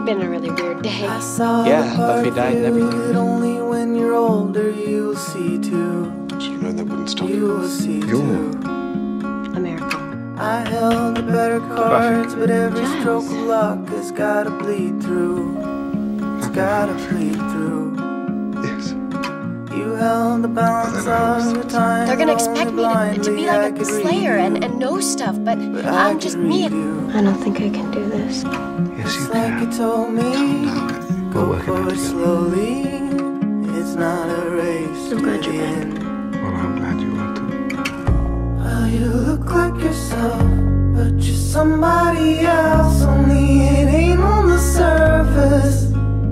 been a really weird day. Yeah, Buffy died and everything. Only when you're older you'll see too. You know that wouldn't stop You will see too. A miracle. I held the better cards, but every stroke of luck has gotta bleed through. It's gotta bleed through. Yes. You held the balance of the time. They're gonna expect me to be like a slayer and know stuff, but I'm just me. I don't think I can do this. Yes, you Like you can. told me, We'll go work it out for it together. slowly. It's not a race. I'm glad you're back. Well, I'm glad you are too. Well, you look like yourself, but you're somebody else. Only it ain't on the surface.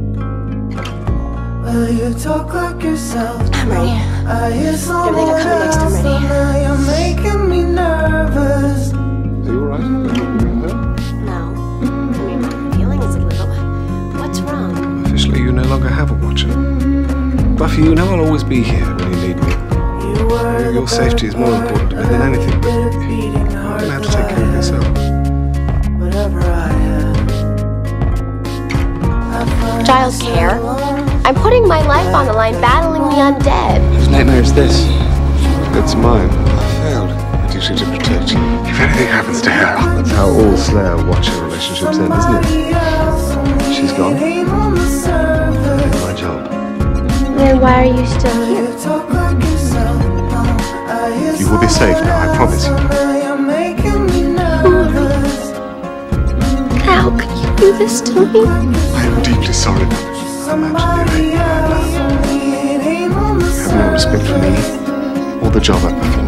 Well, you talk like yourself. I'm ready. I hear someone Everything will come next, I'm else, ready. so now you're making me nervous. Are you alright? No. I mean, my feeling is a little. What's wrong? Officially, you no longer have a watcher. Buffy, you know I'll always be here when you need me. You were Your safety is more important to me than anything, but you're going to have to take care of yourself. Whatever I had. Giles care. I'm putting my life on the line battling the undead. Whose nightmare is this? It's mine. I failed my duty to protect you. If anything happens to her, that's how all Slayer-Watcher relationships end, isn't it? She's gone. I did my job. Then why are you still here? You will be safe now, I promise you. How could you do this to me? I am deeply sorry that I imagined you have no respect for me or the job I perform.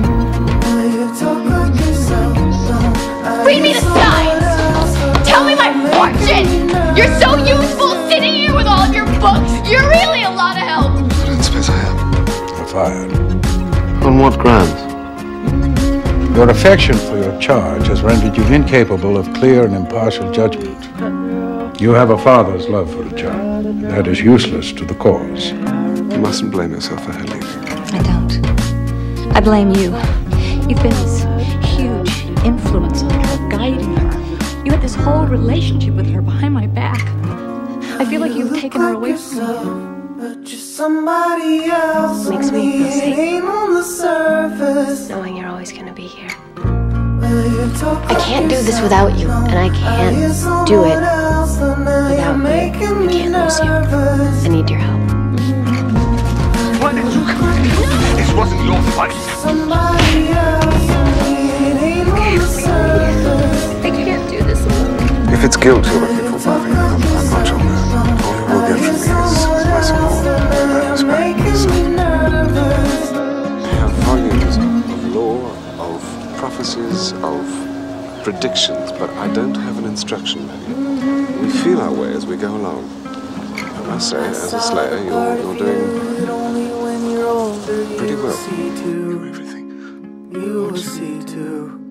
Read me the signs! Tell me my fortune! You're so useful sitting here with all of your books! You're really a lot of help! I don't suppose I am. You're fired. On what grounds? Your affection for your charge has rendered you incapable of clear and impartial judgment. You have a father's love for the child, and that is useless to the cause. You mustn't blame yourself for her leaving. I don't. I blame you. You've been this huge influence on her, guiding her. You had this whole relationship with her behind my back. I feel like you've taken her away from me. But you're somebody else. Makes me feel safe. Ain't on the surface. Knowing you're always gonna be here. I can't do this without you, and I can't do it without you. I can't lose you. I need your help. Why did you come here? It wasn't your fault. Somebody else. Ain't on the surface. I can't do this alone. If it's guilt you're looking for, Buffy, I'm not your man. All you will get from me is my support and respect for yourself. I have volumes of lore, of prophecies, of predictions, but I don't have an instruction manual. We feel our way as we go along. I must say, as a Slayer, you're doing pretty well. Everything. You will see too.